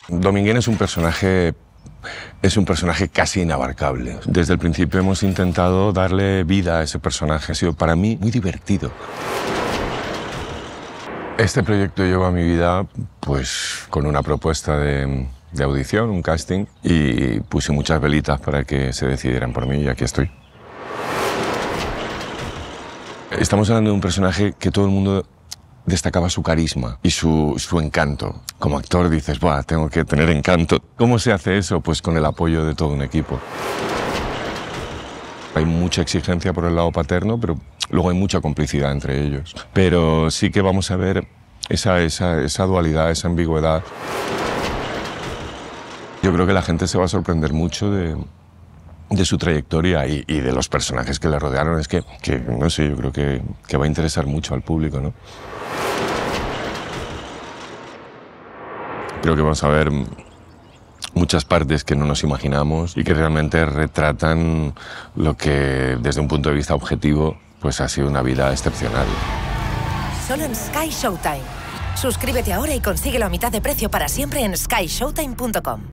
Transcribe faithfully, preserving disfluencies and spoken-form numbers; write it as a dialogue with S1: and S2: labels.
S1: Dominguín es un personaje, es un personaje casi inabarcable. Desde el principio hemos intentado darle vida a ese personaje. Ha sido para mí muy divertido. Este proyecto llegó a mi vida pues con una propuesta de, de audición, un casting, y puse muchas velitas para que se decidieran por mí y aquí estoy. Estamos hablando de un personaje que todo el mundo destacaba su carisma y su, su encanto. Como actor dices, buah, tengo que tener encanto. ¿Cómo se hace eso? Pues con el apoyo de todo un equipo. Hay mucha exigencia por el lado paterno, pero luego hay mucha complicidad entre ellos. Pero sí que vamos a ver esa, esa, esa dualidad, esa ambigüedad. Yo creo que la gente se va a sorprender mucho de, de su trayectoria y, y de los personajes que le rodearon. Es que, que no sé, yo creo que, que va a interesar mucho al público, ¿no? Creo que vamos a ver muchas partes que no nos imaginamos y que realmente retratan lo que, desde un punto de vista objetivo, pues ha sido una vida excepcional.
S2: Solo en Sky Showtime. Suscríbete ahora y consíguelo a mitad de precio para siempre en sky showtime punto com.